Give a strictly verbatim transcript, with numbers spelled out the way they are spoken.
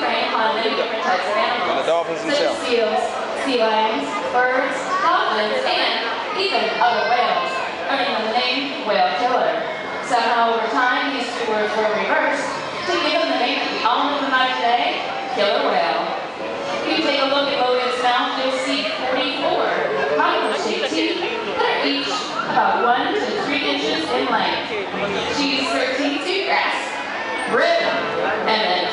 preying upon many different types of animals. And the dolphins such as seals, sea lions, birds, dolphins, and even other whales, earning them the name whale killer. Somehow over time, these two words were reversed to give them the name that we all know them by today, killer whale. If you take a look at Lolita's mouth, you'll see forty-four triangle-shaped teeth that are each about one to three inches in length. She's thirteen to grasp, rib, and then